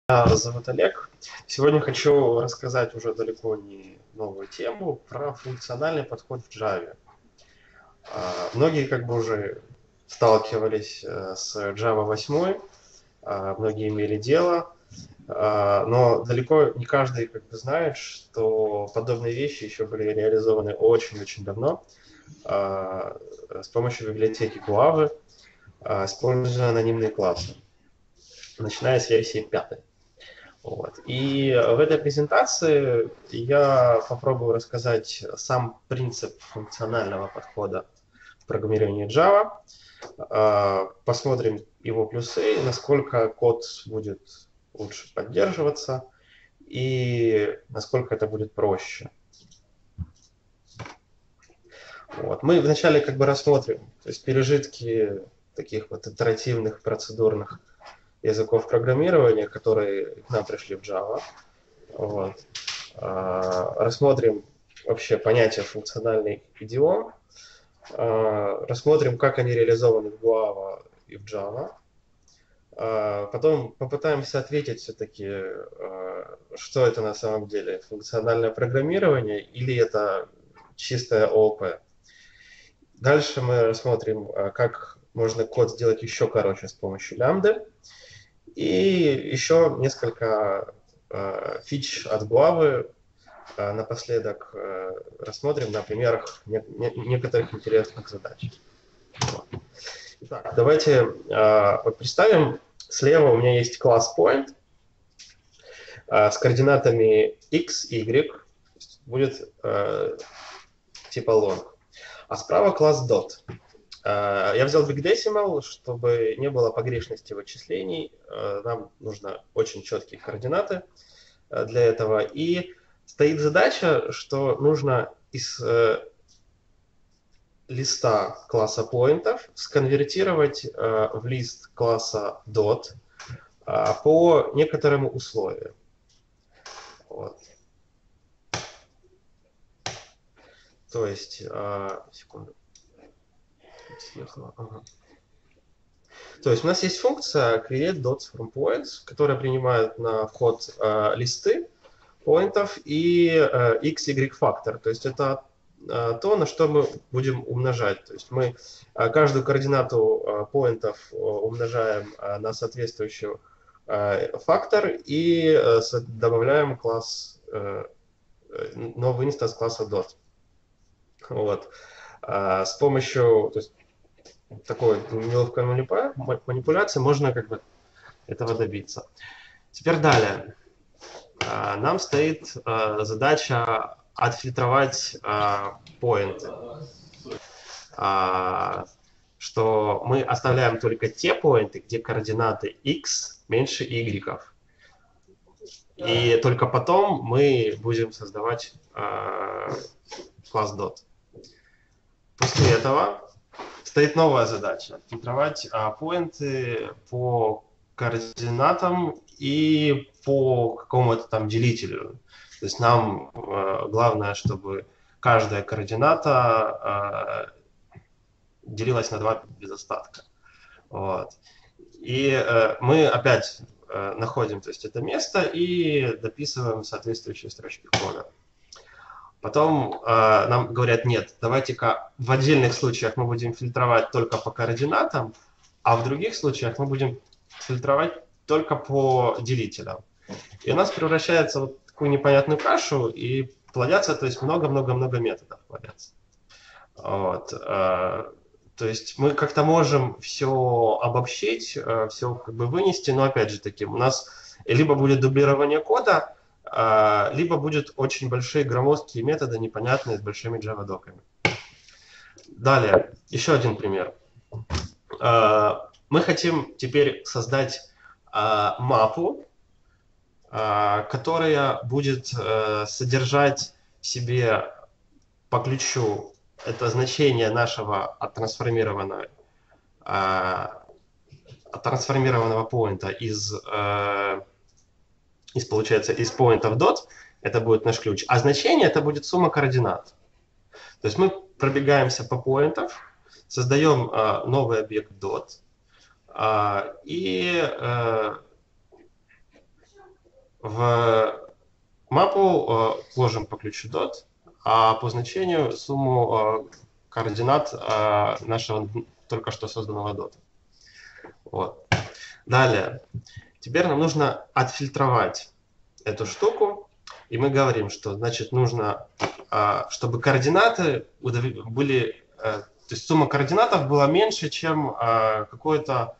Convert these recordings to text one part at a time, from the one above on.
Меня зовут Олег. Сегодня хочу рассказать уже далеко не новую тему про функциональный подход в Java. Многие как бы уже сталкивались с Java 8, многие имели дело, но далеко не каждый как бы знает, что подобные вещи еще были реализованы очень-очень давно с помощью библиотеки Guava, используя анонимные классы, начиная с версии 5. Вот. И в этой презентации я попробую рассказать сам принцип функционального подхода в программировании Java, посмотрим его плюсы, насколько код будет лучше поддерживаться и насколько это будет проще. Вот. Мы вначале как бы рассмотрим, то есть пережитки таких вот итеративных процедурных языков программирования, которые к нам пришли в Java. Вот. Рассмотрим вообще понятие функциональный идиом, рассмотрим, как они реализованы в Guava и в Java. Потом попытаемся ответить все-таки, что это на самом деле, функциональное программирование или это чистое ООП. Дальше мы рассмотрим, как можно код сделать еще короче с помощью лямбды. И еще несколько фич от Guava напоследок рассмотрим на примерах некоторых интересных задач. Итак, давайте представим. Слева у меня есть класс point с координатами x, y, будет типа long. А справа класс dot. Я взял Big Decimal, чтобы не было погрешности вычислений. Нам нужно очень четкие координаты для этого. И стоит задача, что нужно из листа класса поинтов сконвертировать в лист класса dot по некоторым условиям. Вот. То есть, секунду. Ага. То есть у нас есть функция create dots from points, которая принимает на вход листы поинтов и x, y фактор. То есть это то, на что мы будем умножать. То есть мы каждую координату поинтов умножаем на соответствующий фактор и добавляем класс, новый инстанс класса dot. Вот. С помощью, то есть, такой неловкой манипуляции можно как бы этого добиться. Теперь далее. Нам стоит задача отфильтровать поинты. Что мы оставляем только те поинты, где координаты x меньше y. И только потом мы будем создавать класс dot. После этого стоит новая задача. Фильтровать поинты по координатам и по какому-то там делителю. То есть нам главное, чтобы каждая координата делилась на 2 без остатка. Вот. И мы опять находим, то есть, это место и дописываем соответствующие строчки кода. Потом нам говорят, нет, давайте-ка в отдельных случаях мы будем фильтровать только по координатам, а в других случаях мы будем фильтровать только по делителям. И у нас превращается вот в такую непонятную кашу, и плодятся, то есть много-много-много методов плодятся. Вот. То есть мы как-то можем все обобщить, все как бы вынести, но опять же таки у нас либо будет дублирование кода, либо будут очень большие громоздкие методы, непонятные, с большими Java-доками. Далее, еще один пример. Мы хотим теперь создать мапу, которая будет содержать в себе по ключу это значение нашего оттрансформированного поинта получается, из поинта в dot, это будет наш ключ, а значение это будет сумма координат. То есть мы пробегаемся по поинтов, создаем новый объект dot, и В мапу вложим по ключу dot, а по значению сумму координат нашего только что созданного дота. Вот. Далее. Теперь нам нужно отфильтровать эту штуку, и мы говорим, что значит нужно, чтобы координаты были, то есть сумма координатов была меньше, чем какое-то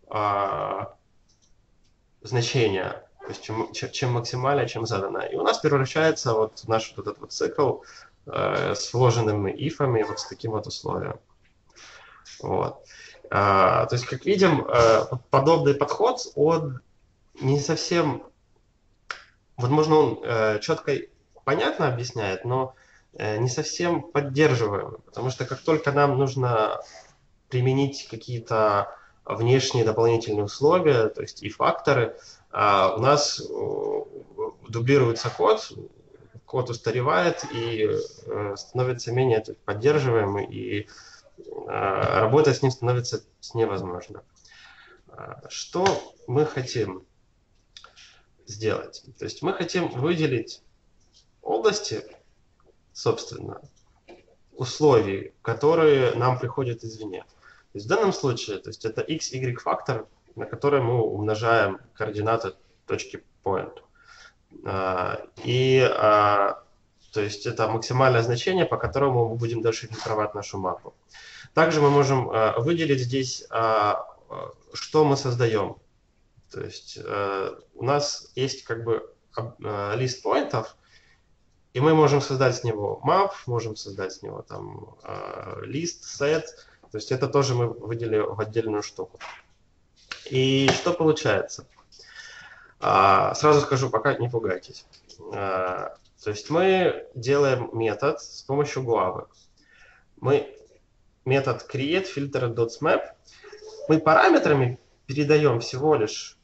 значение, то есть чем максимальное, чем заданное. И у нас превращается вот наш вот этот вот цикл с вложенными ифами вот с таким вот условием. Вот. То есть, как видим, подобный подход, он не совсем, возможно, он четко и понятно объясняет, но не совсем поддерживаем, потому что как только нам нужно применить какие-то внешние дополнительные условия, то есть и факторы, у нас дублируется код устаревает и становится менее поддерживаемый, и работать с ним становится невозможно. Что мы хотим сделать? То есть мы хотим выделить области, собственно, условий, которые нам приходят извне. То есть в данном случае, то есть это x, y фактор, на который мы умножаем координаты точки point. То есть это максимальное значение, по которому мы будем дальше фильтровать нашу мапу. Также мы можем выделить здесь, что мы создаем. То есть у нас есть как бы лист поинтов, и мы можем создать с него map, можем создать с него там лист, set. То есть это тоже мы выделили в отдельную штуку. И что получается? Сразу скажу, пока не пугайтесь. То есть мы делаем метод с помощью главы. Мы метод createFilter.map. Мы параметрами передаем всего лишь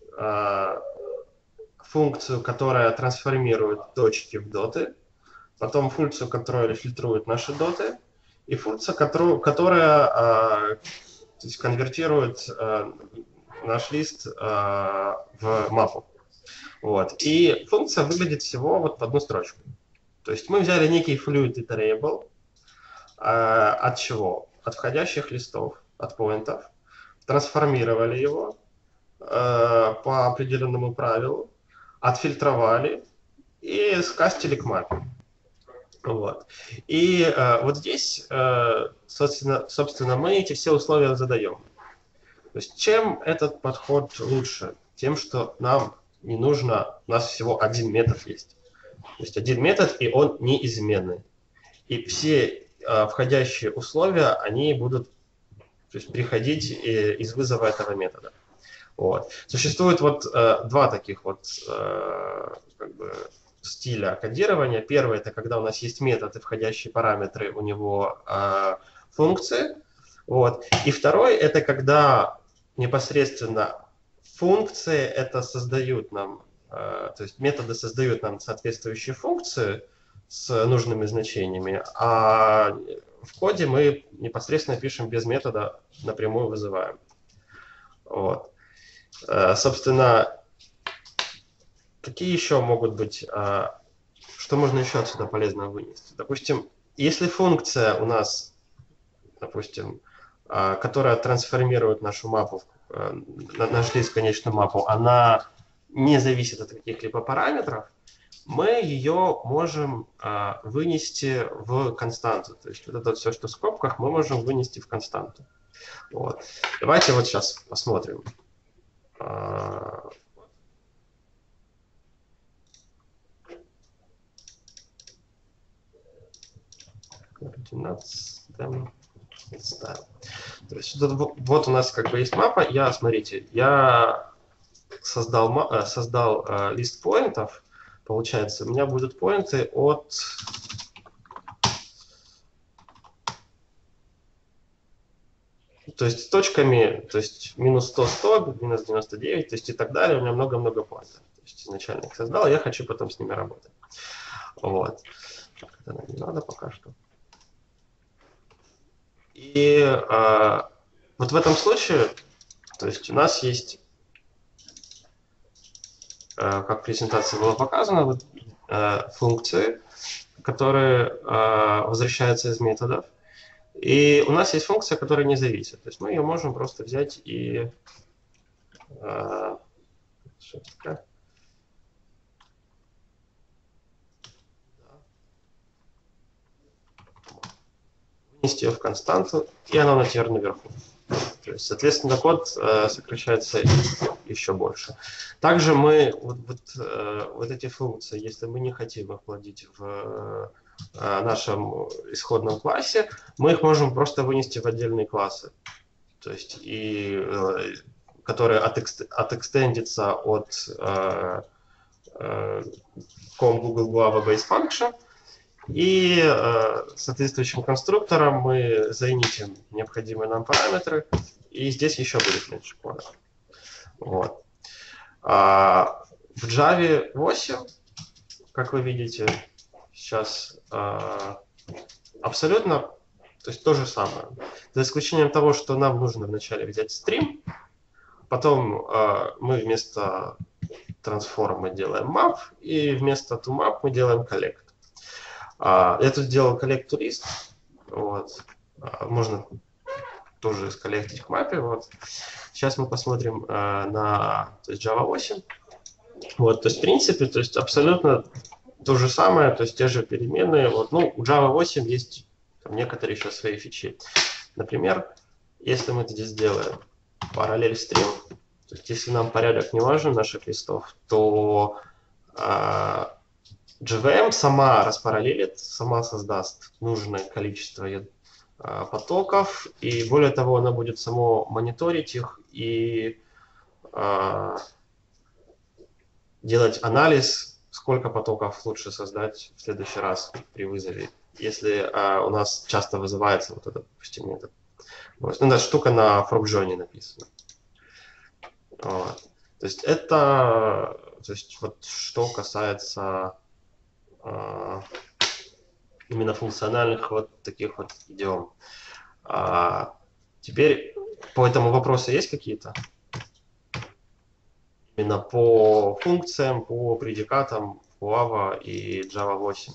функцию, которая трансформирует точки в доты, потом функцию, которая фильтрует наши доты, и функция, которая то есть конвертирует наш лист в мапу. Вот. И функция выглядит всего вот в одну строчку. То есть мы взяли некий fluid iterable от чего? От входящих листов, от поинтов, трансформировали его по определенному правилу, отфильтровали и скастили к мапе. Вот. И вот здесь, собственно, мы эти все условия задаем. То есть чем этот подход лучше? Тем, что нам не нужно, у нас всего один метод есть. То есть один метод, и он неизменный. И все входящие условия, они будут, то есть, приходить из вызова этого метода. Вот. Существует вот два таких вот как бы стиля кодирования. Первый — это когда у нас есть метод и входящие параметры, у него функции. Вот. И второй — это когда непосредственно функции это создают нам, то есть методы создают нам соответствующие функции с нужными значениями, а в коде мы непосредственно пишем без метода, напрямую вызываем. Вот. Собственно, какие еще могут быть, что можно еще отсюда полезного вынести? Допустим, если функция у нас, допустим, которая трансформирует нашу мапу, наш лист в конечную мапу, она не зависит от каких-либо параметров, мы ее можем вынести в константу. То есть вот это все, что в скобках, мы можем вынести в константу. Вот. Давайте вот сейчас посмотрим. То есть вот у нас как бы есть мапа. Смотрите, я создал лист поинтов. Получается, у меня будут поинты от то есть с точками, то есть минус 100, 100, минус 99, то есть и так далее. У меня много-много поинтов. То есть изначально их создал, я хочу потом с ними работать. Вот. Это нам не надо пока что. И вот в этом случае, то есть у нас есть как в презентации было показано, вот, функции, которые возвращаются из методов. И у нас есть функция, которая не зависит. То есть мы ее можем просто взять и вынести ее в константу, и она у нас теперь наверху. То есть, соответственно, код сокращается еще больше. Также мы вот эти функции, если мы не хотим их вводить в нашем исходном классе, мы их можем просто вынести в отдельные классы. То есть, которые отэкстендятся от com Google Guava Base Function, и соответствующим конструктором мы заинитим необходимые нам параметры, и здесь еще будет меньше кода. Вот. В Java 8, как вы видите, сейчас абсолютно, то есть то же самое. За исключением того, что нам нужно вначале взять стрим, потом мы вместо transform делаем map, и вместо toMap мы делаем collect. Я тут сделал collect to list. Вот. Можно тоже сколлектить к мапе. Вот. Сейчас мы посмотрим на Java 8. Вот, то есть, в принципе, то есть абсолютно то же самое, то есть те же переменные. Вот. Ну, у Java 8 есть там некоторые еще свои фичи. Например, если мы здесь сделаем параллель стрим, то есть если нам порядок не важен наших листов, то JVM сама распараллелит, сама создаст нужное количество потоков, и более того, она будет само мониторить их и делать анализ, сколько потоков лучше создать в следующий раз при вызове, если у нас часто вызывается вот этот, допустим, метод. Вот. Ну, эта штука на FrogJohn написана. Вот. То есть это, то есть вот что касается именно функциональных вот таких вот идиом. Теперь по этому вопросу есть какие-то? Именно по функциям, по предикатам Java и Java 8.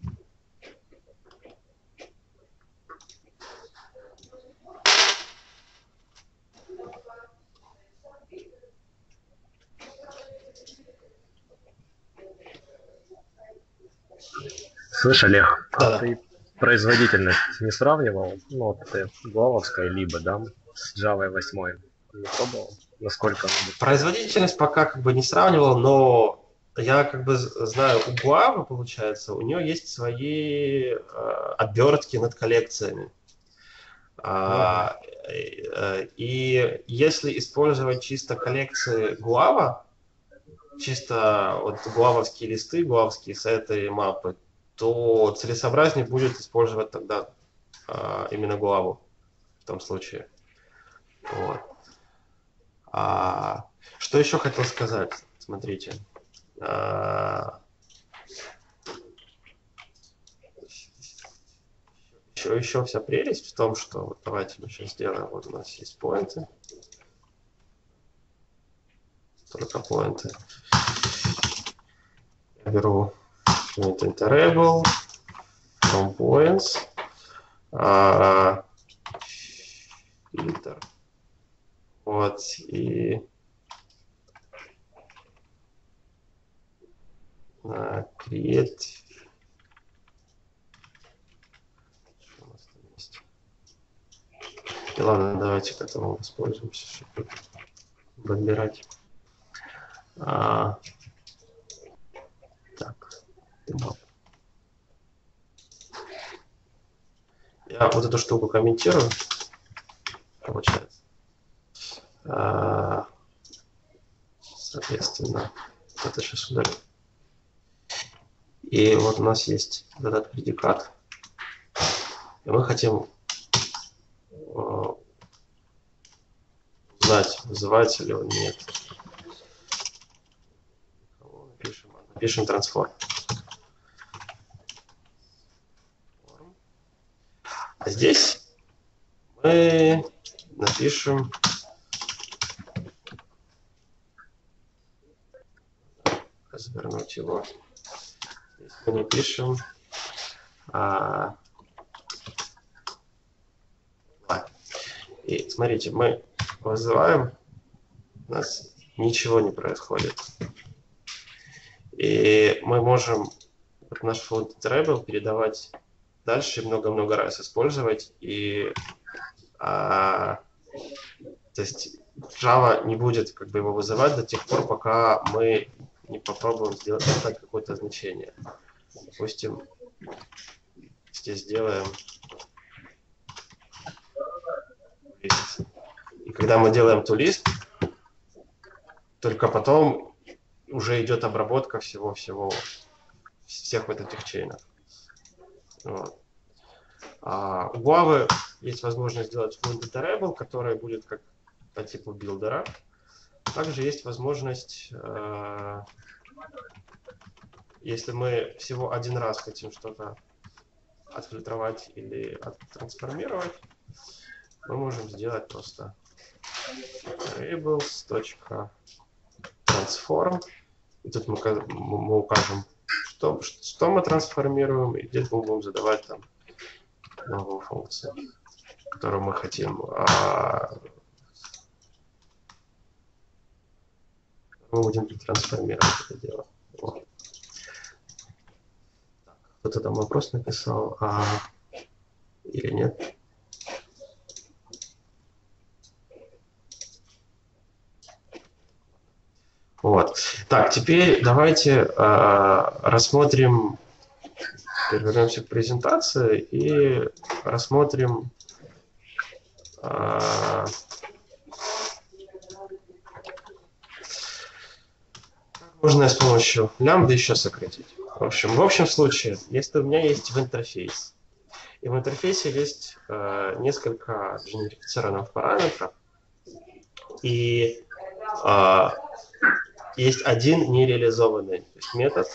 Слышь, Олег, Да. ты производительность не сравнивал? Ну, вот это гуавовская либо, да, с Java 8? Не пробовал? Насколько она быстрее? Производительность пока как бы не сравнивал, но я как бы знаю, у Guava, получается, у нее есть свои обертки над коллекциями. И если использовать чисто коллекции Guava, чисто вот гуавовские листы, гуавовские сеты и мапы, то целесообразнее будет использовать тогда именно Guava в том случае. Вот. Что еще хотел сказать? Смотрите. Еще вся прелесть в том, что вот давайте мы сейчас сделаем. Вот у нас есть поинты. Только поинты. Я беру interable from points. Фильтр. Вот, и create. Что у нас там есть? И ладно, давайте к этому воспользуемся, чтобы выбирать. Так. Я вот эту штуку комментирую, получается. Соответственно, это сейчас удалю. И вот у нас есть этот предикат. И мы хотим узнать, вызывается ли он, нет. Напишем transform. А здесь мы напишем развернуть его. Здесь мы не пишем. И смотрите, мы вызываем, у нас ничего не происходит. И мы можем наш float variable передавать дальше и много-много раз использовать. И то есть Java не будет как бы его вызывать до тех пор, пока мы не попробуем задать какое-то значение. Допустим, здесь сделаем list. И когда мы делаем toList, только потом уже идет обработка всех вот этих чейнов. Вот. У Guava есть возможность сделать float variable, который будет как по типу билдера. Также есть возможность, если мы всего один раз хотим что-то отфильтровать или оттрансформировать, мы можем сделать просто variables.transform. И тут мы укажем, что мы трансформируем, и здесь мы будем задавать там новую функцию, которую мы хотим. Мы будем трансформировать это дело. Вот. Кто-то там вопрос написал, или нет? Вот. Так, теперь давайте рассмотрим, вернемся к презентации и рассмотрим можно с помощью лямбды еще сократить. В общем случае, если у меня есть в интерфейс, и в интерфейсе есть несколько генерифицированных параметров, и есть один нереализованный метод,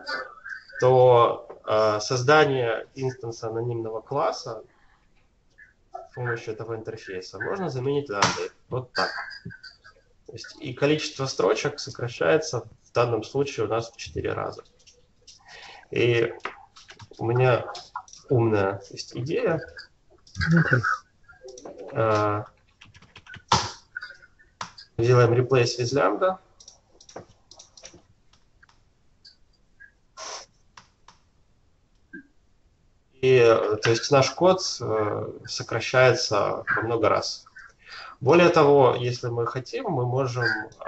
то создание инстанса анонимного класса с помощью этого интерфейса можно заменить лямбдой. Вот так. То есть и количество строчек сокращается в данном случае у нас в 4 раза. И у меня умная есть идея. Делаем replace with lambda. И то есть наш код сокращается во много раз. Более того, если мы хотим, мы можем,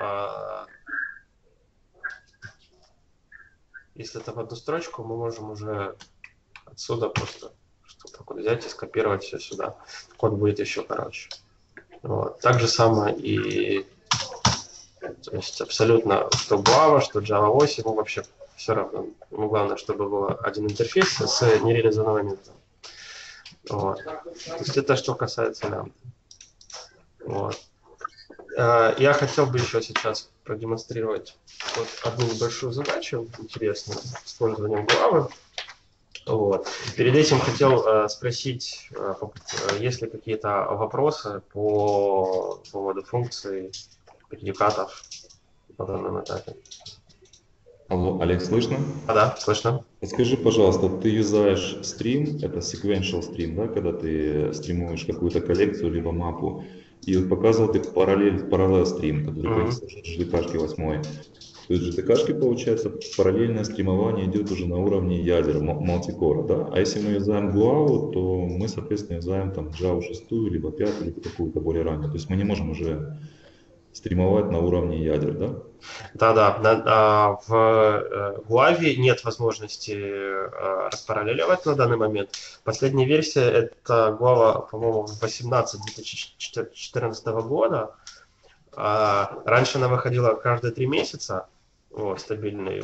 если это в одну строчку, мы можем уже отсюда просто что-то взять и скопировать все сюда. Код будет еще короче. Вот. Так же самое и то есть абсолютно что Guava, что Java 8, ему вообще все равно. Ему главное, чтобы был один интерфейс с нереализованным методом. Вот. То есть это что касается лямбды. Вот. Я хотел бы еще сейчас продемонстрировать вот одну небольшую задачу интересную с использованием Guava. Вот. Перед этим хотел спросить, есть ли какие-то вопросы по поводу функций, предикатов по данному этапе. Алло, Олег, слышно? Да, слышно. Скажи, пожалуйста, ты юзаешь стрим, это sequential стрим, да, когда ты стримуешь какую-то коллекцию либо мапу, и вот показывал ты параллель стрим, который происходит в GTK 8. То есть в GTK, получается, параллельное стримование идет уже на уровне ядер, мультикора, да? А если мы юзаем Guava, то мы, соответственно, юзаем там Java 6, либо 5, либо какую-то более раннюю. То есть мы не можем уже стримовать на уровне ядер, да? Да. В Guava нет возможности распараллеливать на данный момент. Последняя версия это Guava, по-моему, 18 2014 года. Раньше она выходила каждые 3 месяца. Вот, стабильный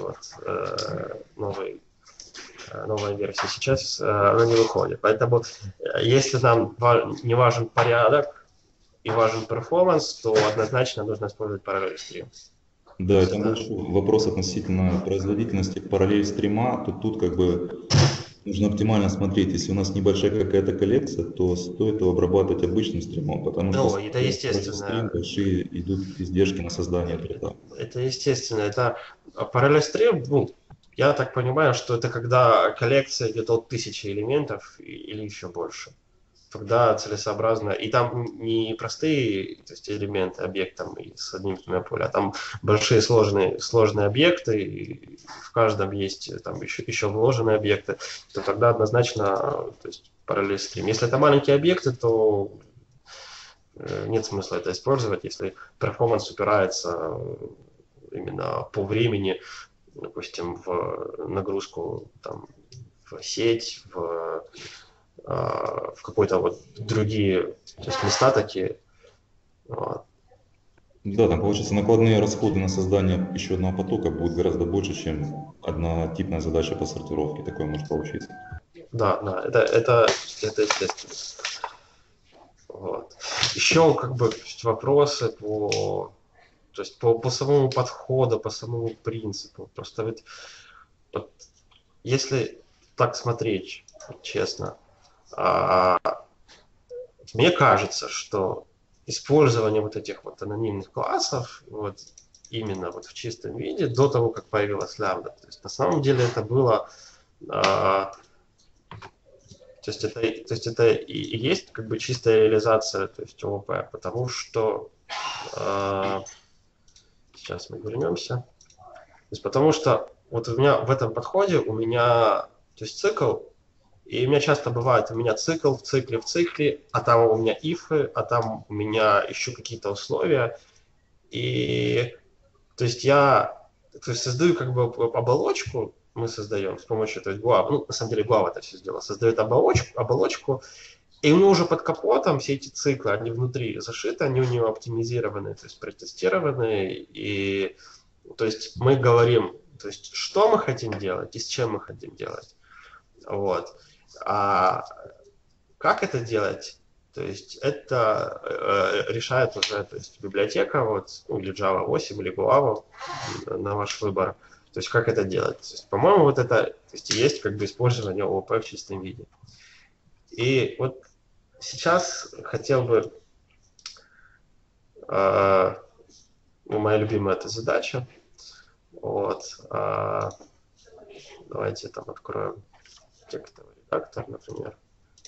новая версия. Сейчас она не выходит. Поэтому, если нам не важен порядок и важен перформанс, то однозначно нужно использовать параллель стрим. Да, это большой вопрос относительно производительности параллель стрима. Тут как бы Нужно оптимально смотреть. Если у нас небольшая какая-то коллекция, то стоит его обрабатывать обычным стримом, потому что Ну, это параллель стрим естественно. большие идут издержки на создание дрота. Это естественно. Это параллель-стрим, ну, я так понимаю, что это когда коллекция где-то от 1000 элементов или еще больше. Тогда целесообразно. И там не простые, то есть элементы объектом и с одним-двумя поля, а там большие сложные объекты, и в каждом есть там еще вложенные объекты, то тогда однозначно, то есть параллель стрим. Если это маленькие объекты, то нет смысла это использовать, если перформанс упирается именно по времени, допустим, в нагрузку там, в сеть, в какой-то вот другие, то есть места такие. Вот. Да, там получается накладные расходы на создание еще одного потока будут гораздо больше, чем однотипная задача по сортировке. Такое может получиться. Да, это естественно. Вот. Еще как бы вопросы то есть по самому подходу, по самому принципу. Просто ведь вот, если так смотреть, честно, мне кажется, что использование вот этих вот анонимных классов вот, именно вот в чистом виде до того, как появилась лямбда, то есть на самом деле это было, то есть это и есть как бы чистая реализация, то есть ООП, потому что сейчас мы вернемся, то есть потому что вот у меня в этом подходе у меня, то есть цикл. И у меня часто бывает, у меня цикл в цикле, а там у меня ифы, а там у меня еще какие-то условия. И то есть создаю как бы оболочку, мы создаем с помощью, то есть Guava, ну, на самом деле Guava это все сделала, создает оболочку, и у него уже под капотом все эти циклы, они внутри зашиты, они у него оптимизированы, то есть протестированы, и то есть мы говорим, то есть что мы хотим делать и с чем мы хотим делать. Вот. А как это делать? То есть это решает уже то есть, библиотека, вот, ну, или Java 8, или Guava, на ваш выбор. То есть как это делать? То есть, по-моему, вот это то есть как бы использование ООП в чистом виде. И вот сейчас хотел бы, ну, моя любимая эта задача. Вот, давайте там откроем текстовый редактор, например.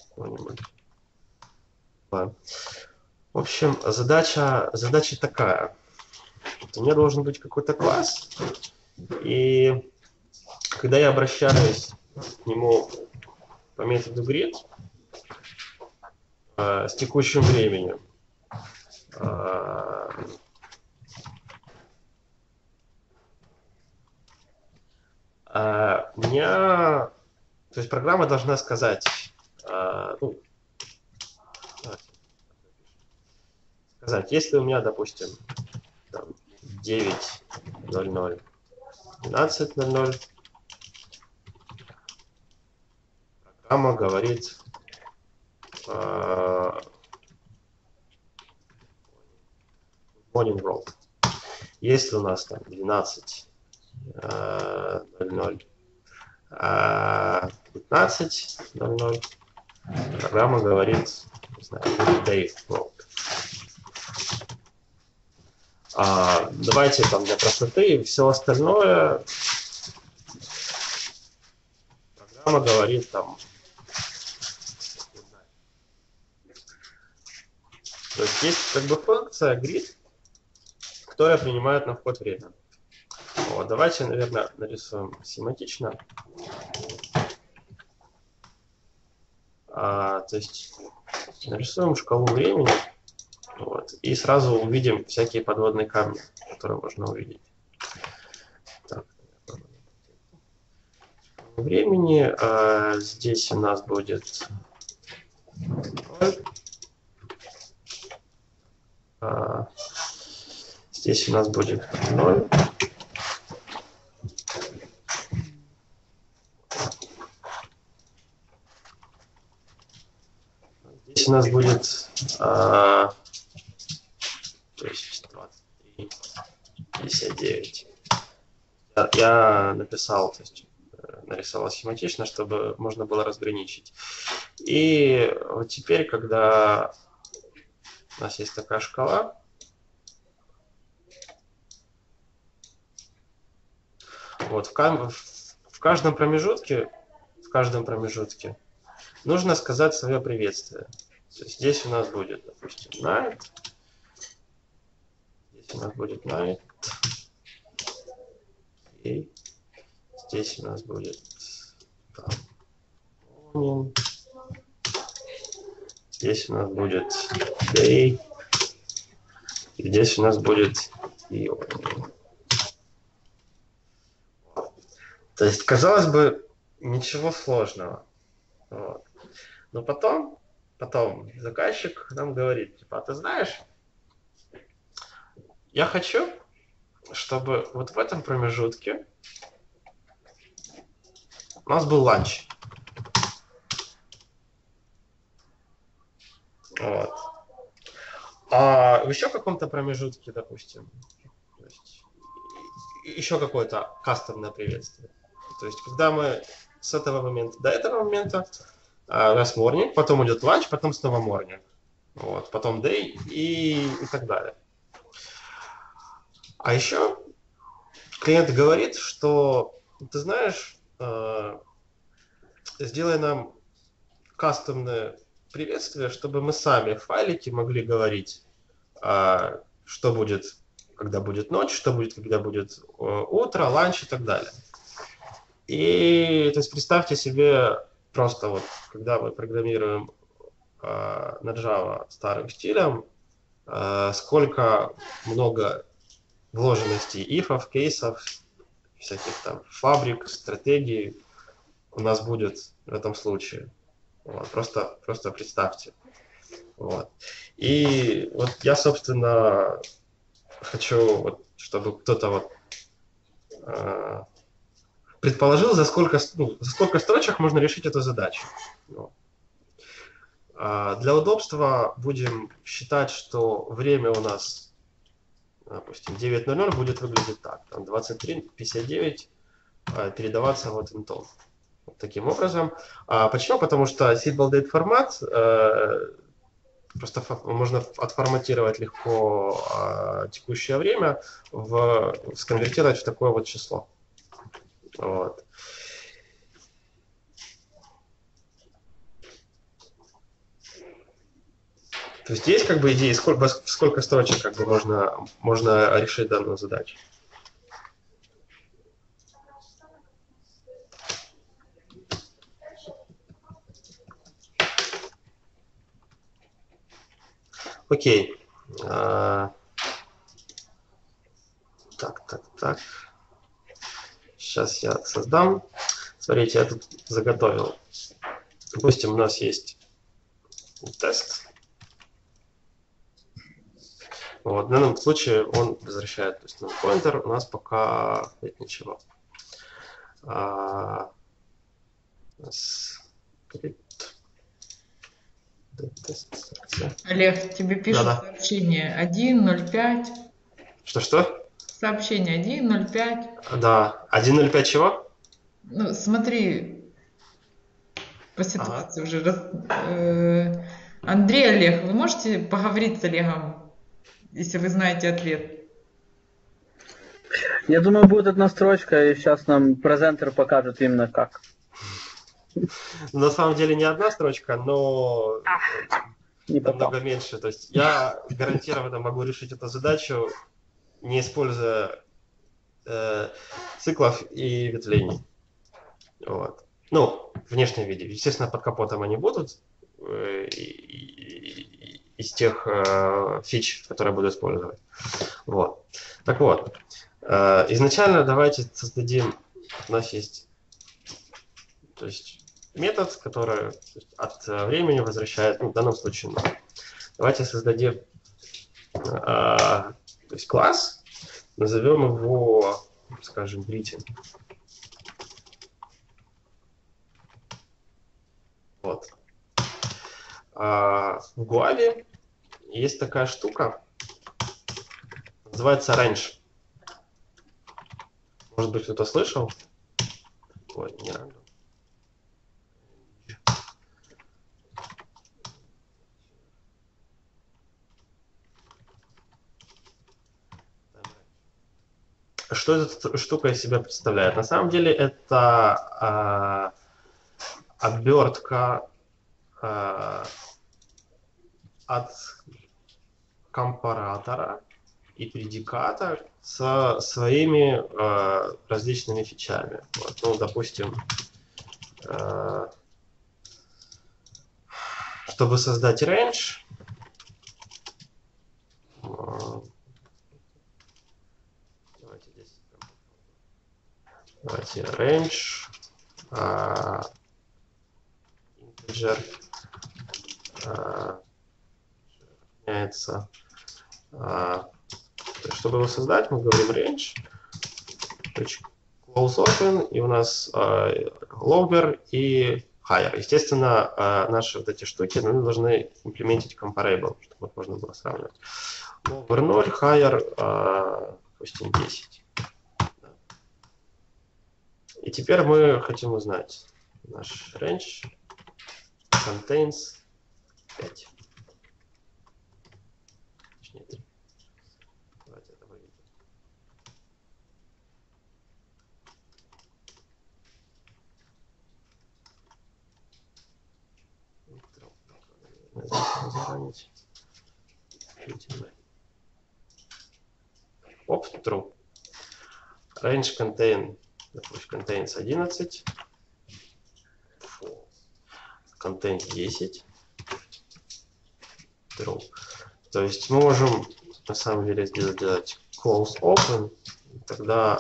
В общем, задача такая. У меня должен быть какой-то класс, и когда я обращаюсь к нему по методу grid с текущим временем, у меня, то есть программа должна сказать, ну, если у меня, допустим, 9:00, 12:00, программа говорит morning roll. Если у нас там 12:00, 15:00, программа говорит, не знаю, day roll. Давайте там для простоты все остальное программа говорит там. То есть как бы функция grid, которая принимает на вход время. Вот, давайте, наверное, нарисуем схематично. То есть нарисуем шкалу времени. Вот, и сразу увидим всякие подводные камни, которые можно увидеть. Так, времени здесь у нас будет 0. Здесь у нас будет 0. Здесь у нас будет то есть 23:59. Я написал, то есть нарисовал схематично, чтобы можно было разграничить. И вот теперь, когда у нас есть такая шкала, вот в каждом промежутке нужно сказать свое приветствие. То есть здесь у нас будет, допустим, night. Здесь у нас будет night. И здесь у нас будет там, morning. Здесь у нас будет day. И здесь у нас будет evening. То есть, казалось бы, ничего сложного. Вот. Но потом заказчик нам говорит, типа, а ты знаешь, я хочу, чтобы вот в этом промежутке у нас был ланч. Вот. А в еще каком-то промежутке, допустим, то есть, еще какое-то кастомное приветствие. То есть, когда мы с этого момента до этого момента у нас morning, потом идет ланч, потом снова morning, вот, потом day и так далее. А еще клиент говорит, что, ты знаешь, сделай нам кастомное приветствие, чтобы мы сами в файлике могли говорить, что будет, когда будет ночь, что будет, когда будет утро, ланч и так далее. И то есть представьте себе просто вот, когда мы программируем на Java старым стилем, сколько много вложенностей ифов, кейсов, всяких там фабрик, стратегий у нас будет в этом случае. Вот, просто представьте. Вот. И вот я, собственно, хочу, вот, чтобы кто-то вот, предположил, за сколько строчек можно решить эту задачу. Вот. Для удобства будем считать, что время у нас, допустим, 9:00 будет выглядеть так. Там 23:59 передаваться вот интом. Вот таким образом. Почему? Потому что seedball date формат просто можно отформатировать легко текущее время, сконвертировать в такое вот число. Вот. То есть здесь как бы идея, сколько строчек как бы можно решить данную задачу. Окей. Так. Сейчас я создам. Смотрите, я тут заготовил. Допустим, у нас есть тест. Вот, в данном случае он возвращает, то есть на pointer у нас пока нет ничего. Олег, тебе пишут сообщение 1.05. Что? Сообщение 1.05. Да. 1.05 чего? Ну, смотри, по ситуации уже. Андрей, Олег, вы можете поговорить с Олегом, если вы знаете ответ? Я думаю, будет одна строчка, и сейчас нам презентер покажет именно как. На самом деле не одна строчка, но намного меньше. То есть я гарантированно могу решить эту задачу, не используя циклов и ветвлений. Вот. Ну, в внешнем виде. Естественно, под капотом они будут из тех фич, которые я буду использовать. Вот. Так вот, изначально давайте создадим, у нас есть, то есть метод, который от времени возвращает, ну, в данном случае, давайте создадим то есть класс, назовем его, скажем, greeting. Вот. В Go есть такая штука, называется range. Может быть, кто-то слышал? Ой, не random. Что эта штука из себя представляет? На самом деле это обертка от компаратора и предиката со своими различными фичами. Вот, ну, допустим, чтобы создать range, давайте range, integer меняется. Чтобы его создать, мы говорим range, close open, и у нас lower и higher. Естественно, наши вот эти штуки мы должны имплементить comparable, чтобы можно было сравнивать. Lower 0, higher, допустим, 10. И теперь мы хотим узнать, наш range contains 5. Точнее, 3. Давайте это выведем. Оп, true. Range contains 11. False. Contains 10. True. То есть мы можем на самом деле сделать close open, тогда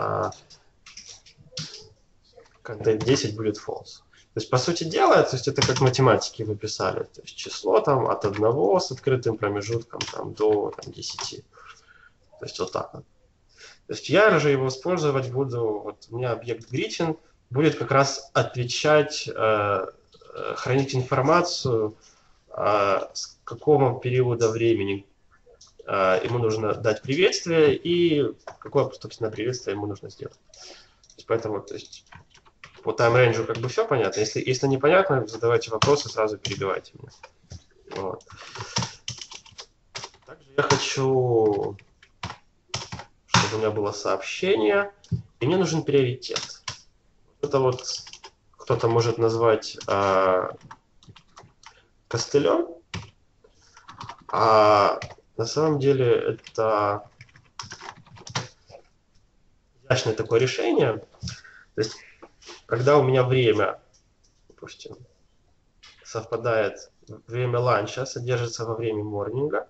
contain 10 будет false. То есть, по сути дела, то есть это как математики вы писали, то есть число там от 1 с открытым промежутком там, до там, 10. То есть вот так вот. То есть я же его использовать буду, вот у меня объект greeting будет как раз отвечать, хранить информацию, с какого периода времени ему нужно дать приветствие и какое, собственно, приветствие ему нужно сделать. То есть, поэтому, то есть, по тайм-рейнджу как бы все понятно. Если непонятно, задавайте вопросы, сразу перебивайте меня. Вот. Также я хочу, чтобы у меня было сообщение, и мне нужен приоритет. Это вот кто-то может назвать костылем, а на самом деле это изящное такое решение. То есть, когда у меня время, допустим, совпадает, время ланча содержится во время морнинга,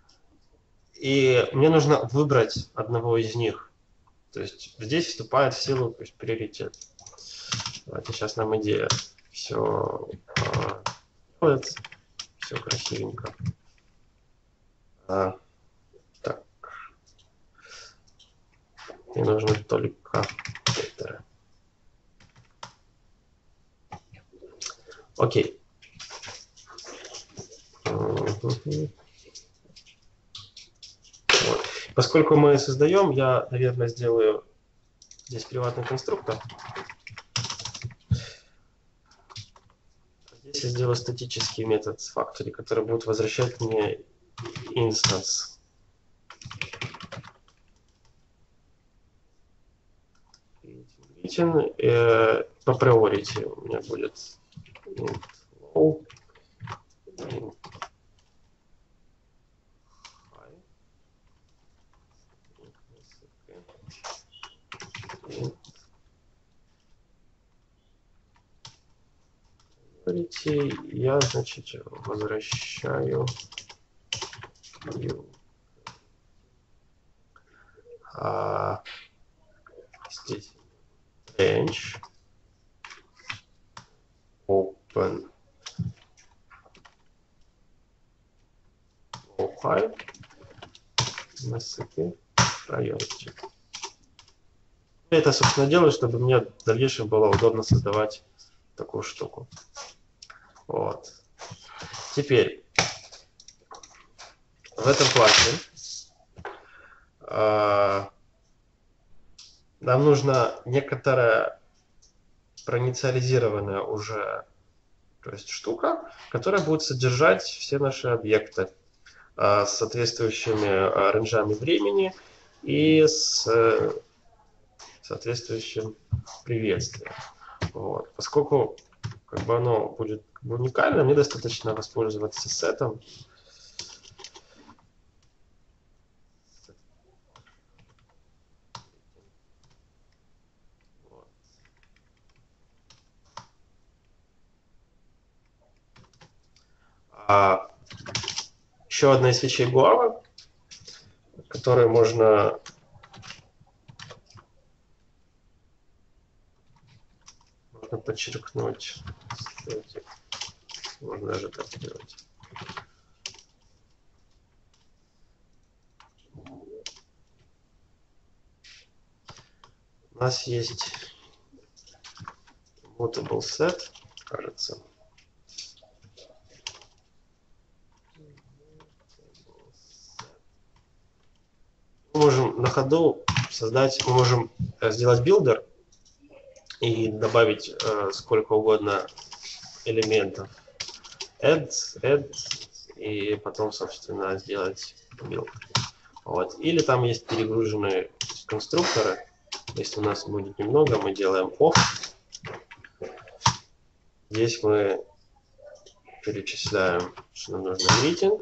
и мне нужно выбрать одного из них. То есть здесь вступает в силу, то есть, приоритет. Давайте сейчас нам идея все делается, все красивенько. Так. Мне нужны только векторы. Окей. Вот. Поскольку мы создаем, я, наверное, сделаю здесь приватный конструктор. Здесь я сделаю статический метод с factory, который будет возвращать мне инстанс. По priority у меня будет int low, int high, int priority. Я, значит, возвращаю здесь range open low high msp priority. Я это, собственно, делаю, чтобы мне в дальнейшем было удобно создавать такую штуку. Вот. Теперь в этом классе нам нужно некоторое проинициализированная уже, то есть штука, которая будет содержать все наши объекты с соответствующими рейнджами времени и с соответствующим приветствием. Вот. Поскольку как бы оно будет уникально, мне достаточно воспользоваться сетом. Еще одна из вещей Guava, которую можно подчеркнуть. Можно даже так сделать. У нас есть mutable set, кажется. Мы можем на ходу создать, мы можем сделать билдер и добавить сколько угодно элементов. Add, и потом, собственно, сделать билд. Вот. Или там есть перегруженные конструкторы. Если у нас будет немного, мы делаем off. Здесь мы перечисляем, что нам нужно greeting.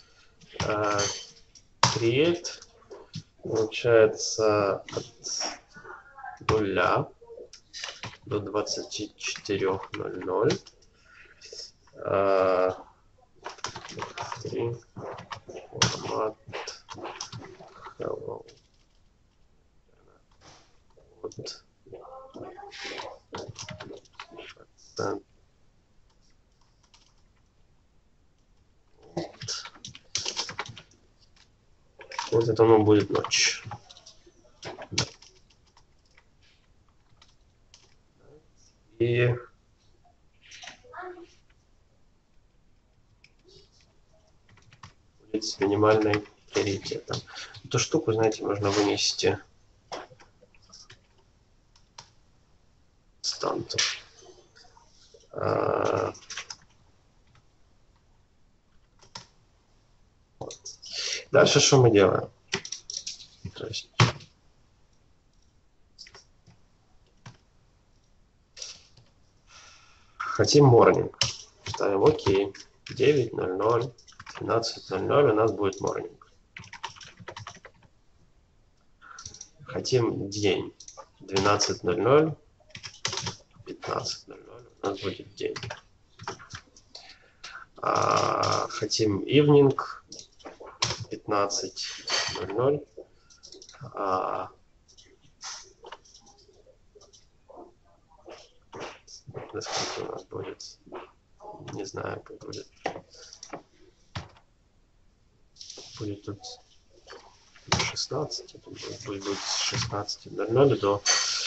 Create получается от 0 до 24:00. 3 формат hello. Вот. Вот это оно будет ночь. И будет с минимальным приоритетом. Эту штуку, знаете, можно вынести станту. Дальше что мы делаем? То есть, хотим morning. Ставим ОК. 9:00, 12:00 у нас будет morning. Хотим день. 12:00, 15:00 у нас будет день. Хотим evening. 15:00. Насколько у нас будет? Не знаю, как будет. Будет тут 16. Будет с 16:00 до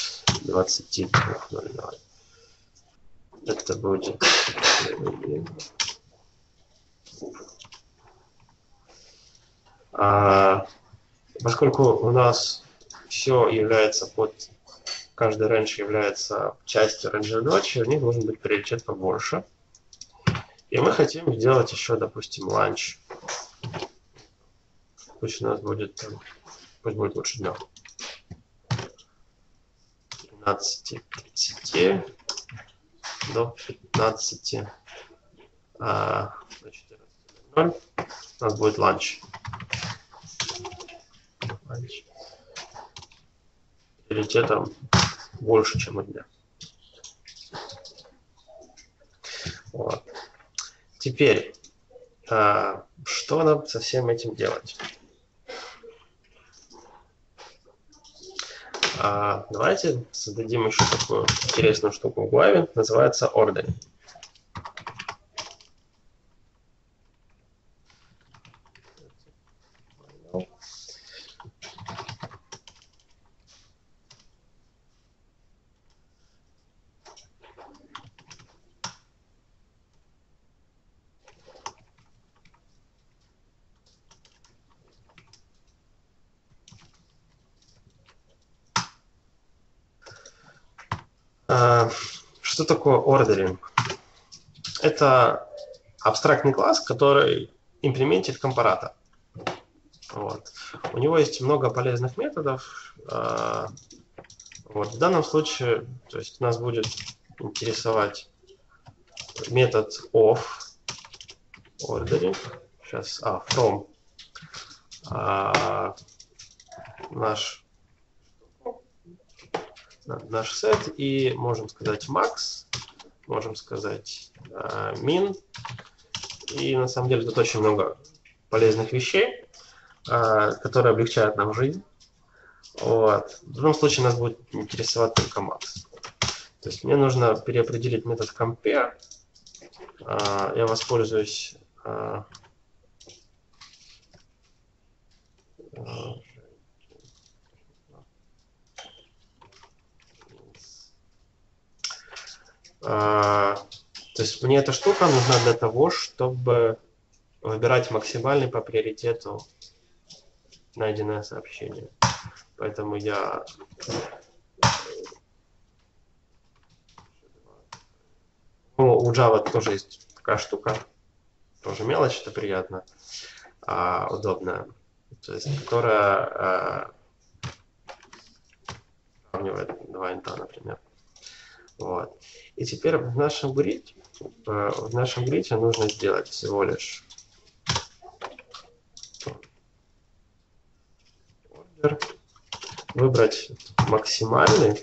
22:00. Это будет. Поскольку у нас все является каждый рейндж является частью рейнджа ночи, у них должен быть приоритет побольше. И мы хотим сделать еще, допустим, ланч. Пусть у нас будет, пусть будет лучше днем. 13:30 до 15 до 14:00 у нас будет ланч. Приоритетом больше, чем у дня. Вот. Теперь, что нам со всем этим делать? Давайте создадим еще такую интересную штуку в Guava, называется ordering. что такое ордеринг? Это абстрактный класс, который имплементит компаратор. Вот. У него есть много полезных методов. Вот. В данном случае, то есть нас будет интересовать метод of ordering. Сейчас, from наш set, и можем сказать max, можем сказать min, и на самом деле тут очень много полезных вещей, которые облегчают нам жизнь. Вот. В любом случае нас будет интересовать только max. То есть мне нужно переопределить метод compare. Я воспользуюсь то есть мне эта штука нужна для того, чтобы выбирать максимальный по приоритету найденное сообщение. Поэтому я у Java тоже есть такая штука, тоже мелочь, это приятно, удобная, то есть, которая сравнивает два инта, например. Вот. И теперь в нашем гриде нужно сделать всего лишь order, выбрать максимальный.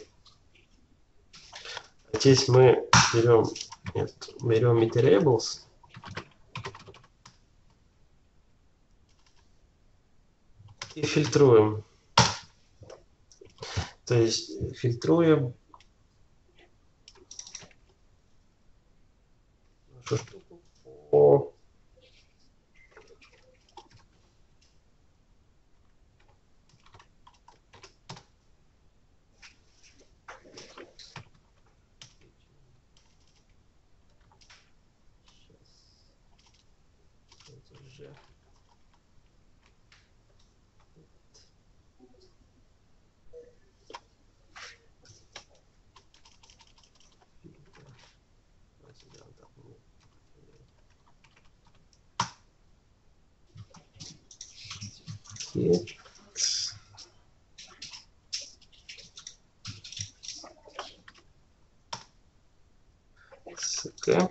Здесь мы берем metalables и фильтруем. То есть фильтруем нашу штуку по СК.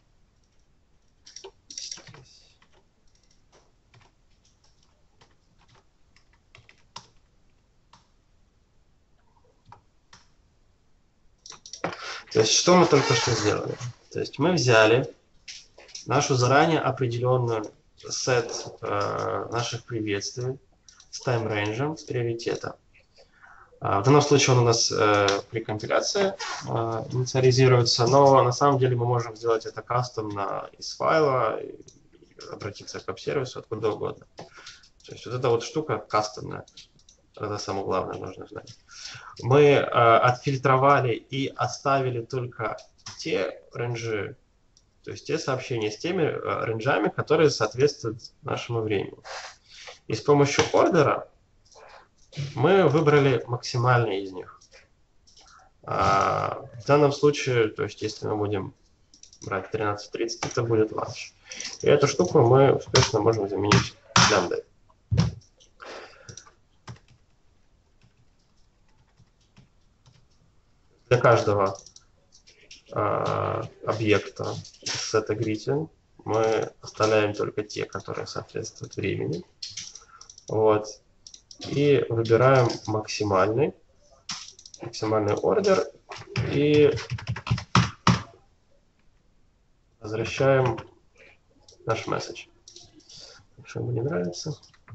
То есть, что мы только что сделали? То есть, мы взяли нашу заранее определенную сет наших приветствий с тайм-рейнджем, с приоритета. В данном случае он у нас при компиляции инициализируется, но на самом деле мы можем сделать это кастомно из файла, и обратиться к веб-сервису откуда угодно. То есть, вот эта вот штука кастомная. Это самое главное, нужно знать. Мы отфильтровали и оставили только те рейнджи, то есть те сообщения с теми рейнджами, которые соответствуют нашему времени. И с помощью ордера мы выбрали максимальный из них. В данном случае, то есть если мы будем брать 13:30, это будет ланч. И эту штуку мы успешно можем заменить лямбдой. Для каждого объекта сета greeting мы оставляем только те, которые соответствуют времени. Вот. И выбираем максимальный ордер и возвращаем наш месседж. Что ему не нравится.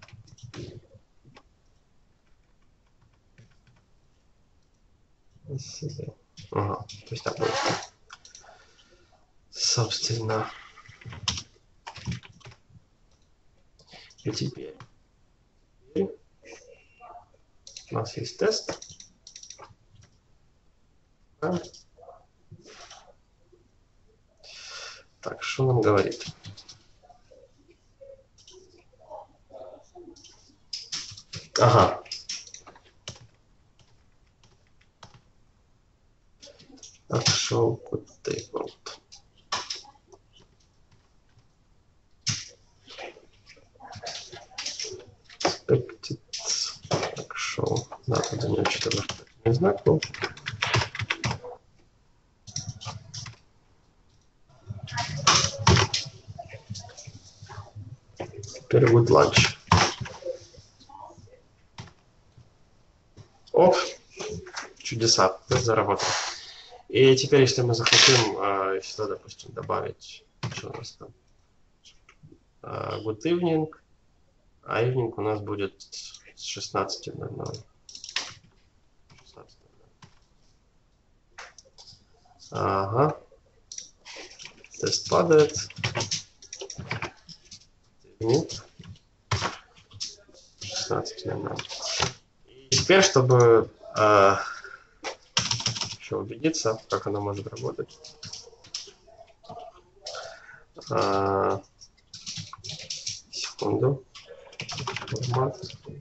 Ага, то есть так будет. Собственно. И теперь у нас есть тест. Да. Так, что нам говорит? Ага. Actual code table. Expected actual. Да, тут у него что-то знак был. Теперь будет lunch. Оп, чудеса, заработал. И теперь, если мы захотим сюда, допустим, добавить, что у нас там, good evening, а evening у нас будет с 16:00. Ага. Тест падает. Нет. 16:00. И теперь, чтобы еще убедиться, как оно может работать. Секунду. Формат.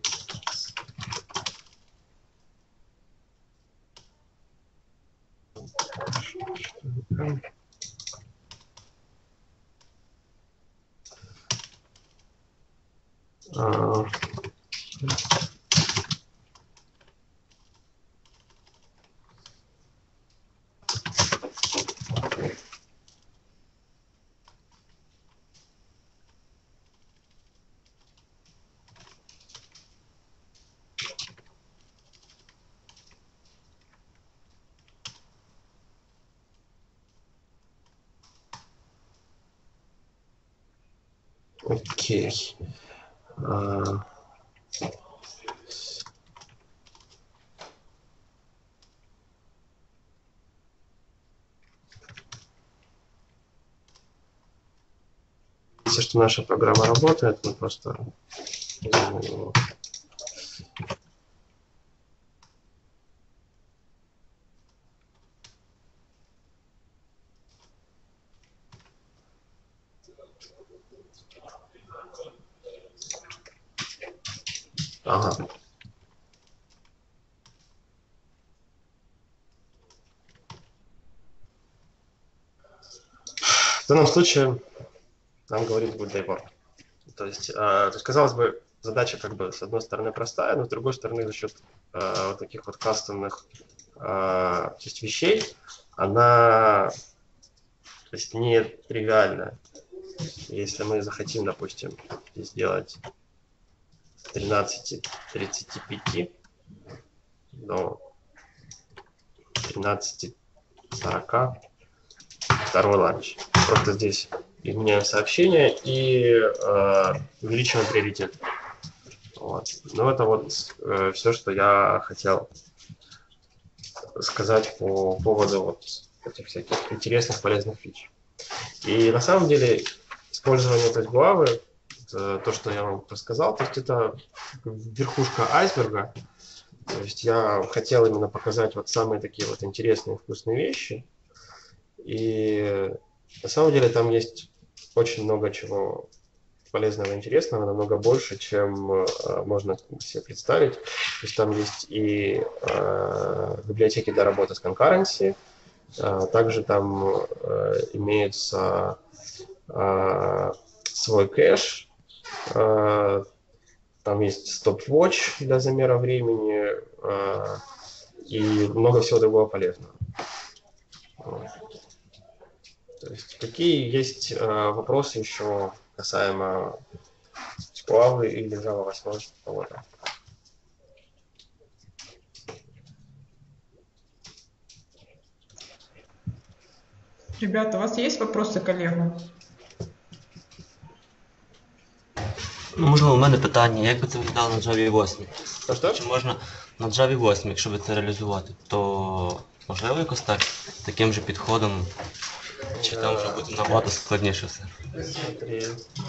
Окей. Видите, что наша программа работает, мы просто... Ага. В данном случае нам говорит good day work. То есть, казалось бы, задача как бы с одной стороны простая, но с другой стороны за счет вот таких вот кастомных то есть вещей она то есть не тривиальная. Если мы захотим, допустим, сделать с 13:35 до 13:40 второй ланч. Просто здесь изменяем сообщение и увеличиваем приоритет. Вот. Ну, это вот все, что я хотел сказать по поводу вот этих всяких интересных, полезных фич. И на самом деле использование этой главы, то, что я вам рассказал, то есть это верхушка айсберга. То есть я хотел именно показать вот самые такие вот интересные, вкусные вещи. И на самом деле там есть очень много чего полезного и интересного, намного больше, чем можно себе представить. То есть там есть и библиотеки для работы с concurrency, также там имеется свой кэш, там есть стоп-вотч для замера времени и много всего другого полезного. То есть какие есть вопросы еще касаемо Squaw или Java 8 кого-то? Ребята, у вас есть вопросы к Олегу? Ну, можливо, у мене питання, як би це виглядало на Java 8? Що? Чи можна на Java 8, якщо би це реалізувати, то можливо якось так, таким же підходом, чи там вже буде набагато складніше все? Смотри.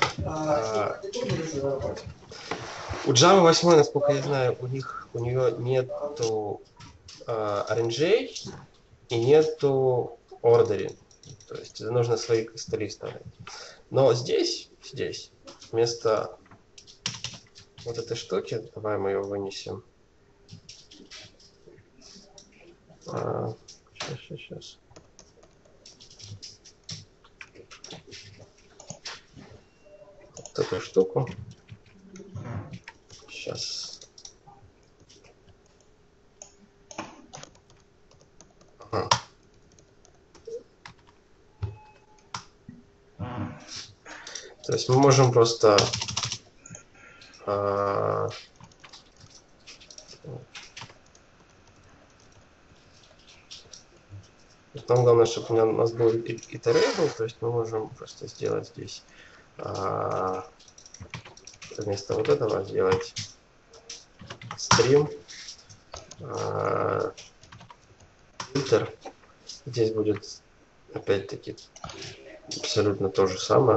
У Java 8, насколько я знаю, у нее нету RNG и нету ordering. То есть нужно свои столи ставить. Но здесь, вместо вот этой штуки, давай мы ее вынесем. Сейчас. такую штуку. Сейчас. Ага. То есть мы можем просто нам главное, чтобы у нас был iterable, то есть мы можем просто сделать здесь вместо вот этого сделать стрим фильтр. Здесь будет опять-таки абсолютно то же самое.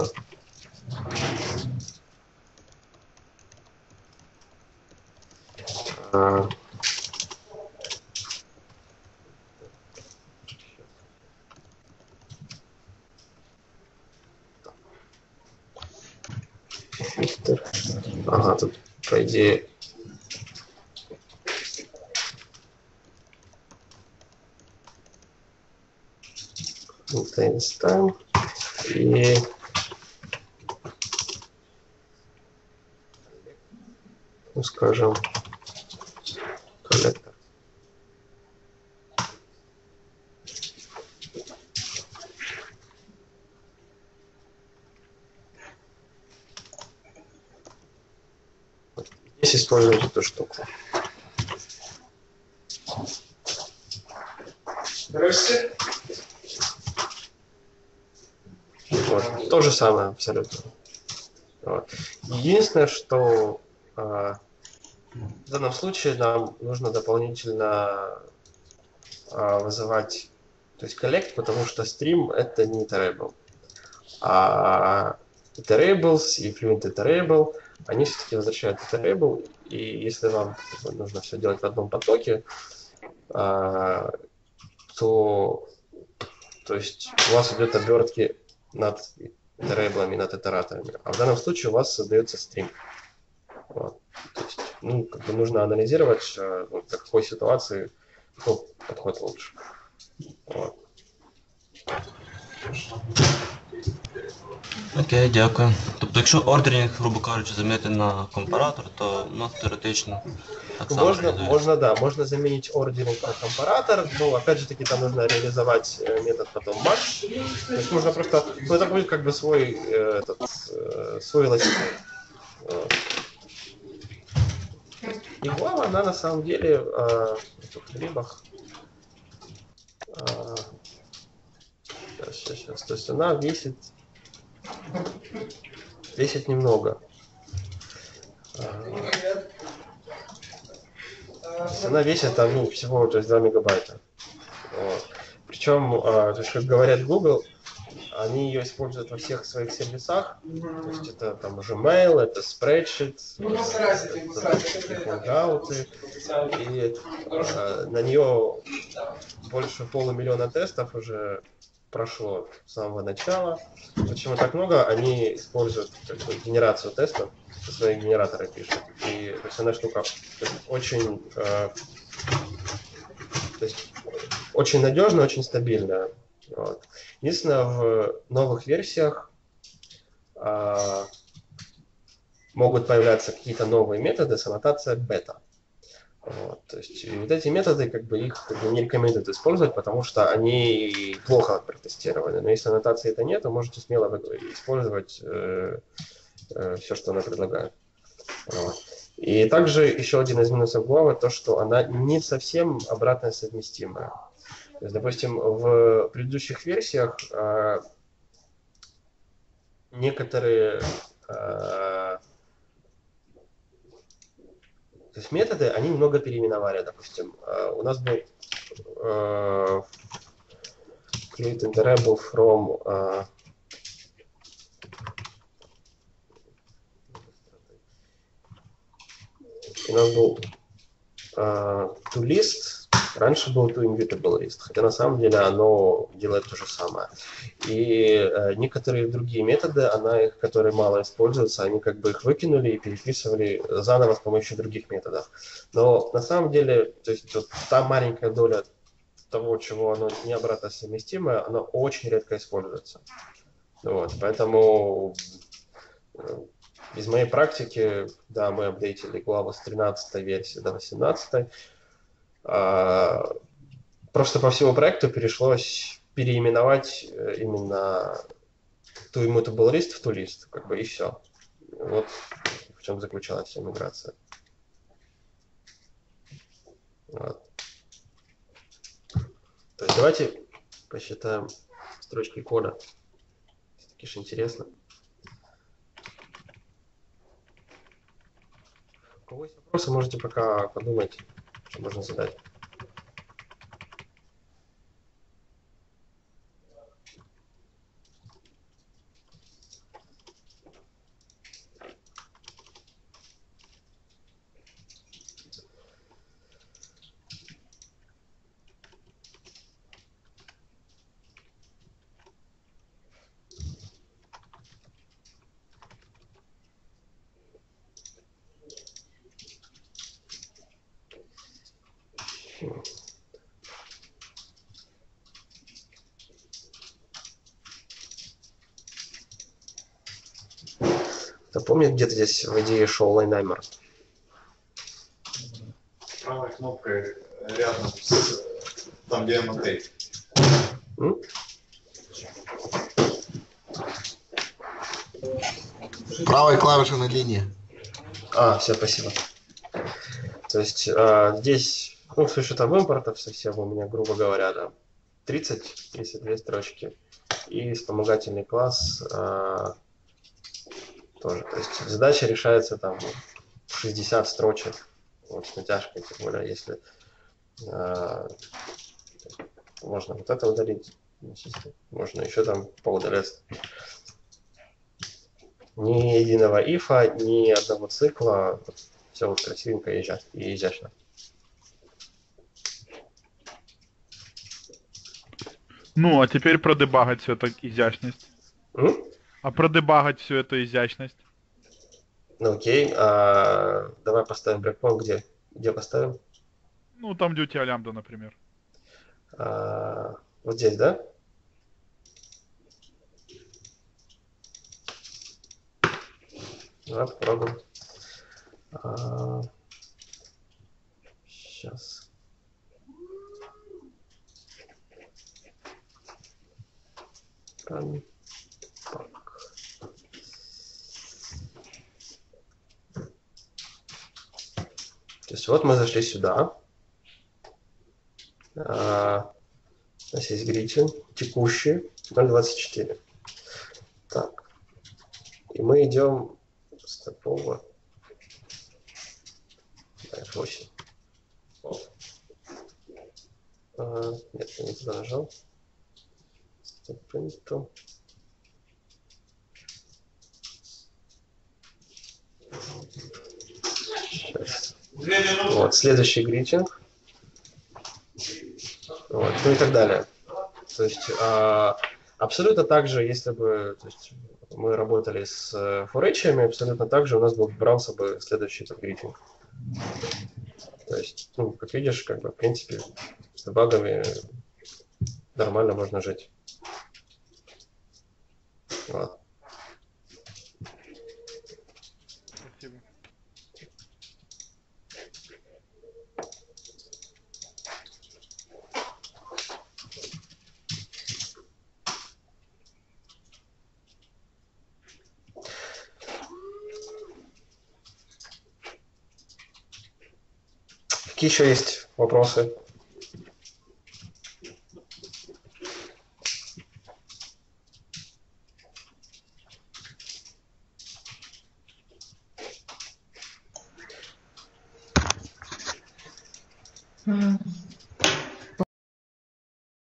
Фильтр. Ага, тут по идее contains time и ну, скажем коллектор. Здесь используем эту штуку. Здравствуйте. Вот. То же самое абсолютно. Вот. Единственное, что в данном случае нам нужно дополнительно вызывать, то есть collect, потому что stream это не iterable. А iterables и fluent iterable, они все-таки возвращают iterable, и если вам нужно все делать в одном потоке, то есть у вас идет обертки над итeraблами, над итераторами, а в данном случае у вас создается стрим. Вот. То есть, ну, как бы нужно анализировать, в какой ситуации какой подход лучше. Вот. Окей, дякую. Тобто, якщо ордерінг, грубо кажучи, замінити на компаратор, то ну, теоретично так само реалізується. Можно заменить ордеринг на компаратор, но опять же таки там нужно реализовать метод потом match. То есть нужно просто, ну, это будет как бы свой велосипед. Вот. И глава, она на самом деле в этих грибах. Сейчас. То есть она весит немного. Она весит там, ну, всего, то есть 2 мегабайта. Вот. Причем, то есть, как говорят Google, они ее используют во всех своих сервисах. То есть это там Gmail, это Spreadsheet, это Hangouts. И на нее больше 500 000 тестов уже прошло с самого начала. Почему так много? Они используют как бы генерацию тестов, свои генераторы пишут. И то есть она штука очень, то есть, очень надежная, очень стабильная. Вот. Единственное, в новых версиях могут появляться какие-то новые методы с аннотацией бета. Вот. То есть и вот эти методы, как бы, их как бы не рекомендуют использовать, потому что они плохо протестированы. Но если аннотации это нет, то можете смело использовать все, что она предлагает. Вот. И также еще один из минусов Go то, что она не совсем обратно совместимая. То есть, допустим, в предыдущих версиях некоторые то есть методы, они немного переименовали. Допустим, у нас был create iterable from у нас был toList, раньше был toImutable list, хотя на самом деле оно делает то же самое. И некоторые другие методы, которые мало используются, они как бы их выкинули и переписывали заново с помощью других методов. Но на самом деле, то есть вот та маленькая доля того, чего оно не обратно совместимое, оно очень редко используется. Вот, поэтому из моей практики, да, мы апдейтили главу с 13 версии до 18. Просто по всему проекту пришлось переименовать именно to immutable list в toList, как бы и все. Вот в чем заключалась вся миграция. Вот. То есть давайте посчитаем строчки кода. Все-таки же интересно. У кого есть вопросы, можете пока подумать, что можно задать. Кто помнит, где-то здесь в идее шел лайнаймер? Правой кнопкой рядом с там, где annotate. Правой клавишей на линии. Все, спасибо. То есть здесь, ну, с учетом импортов совсем у меня, грубо говоря, да, 32 строчки. И вспомогательный класс тоже. То есть задача решается там в 60 строчек. Вот с натяжкой, тем более, если можно вот это удалить, можно еще там поудалять. Ни единого ифа, ни одного цикла. Все вот красивенько и изящно. Ну, а теперь продебагать всю эту изящность. А продебагать всю эту изящность. Ну окей, давай поставим брейкпоинт, где поставим? Ну, там, где у тебя лямбда, например. Вот здесь, да? Давай попробуем. Сейчас. Так. То есть вот мы зашли сюда. У нас есть гритин, текущий, 0.24. Так. И мы идем с такого. 8. Нет, я не туда нажал. Степинту. Сейчас. Вот, следующий гритинг. Вот, ну и так далее. То есть абсолютно так же, если бы то есть, мы работали с форечами, абсолютно так же у нас бы брался бы следующий этот гритинг. То есть, ну, как видишь, как бы, в принципе, с багами нормально можно жить. Вот. Спасибо. Какие еще есть вопросы?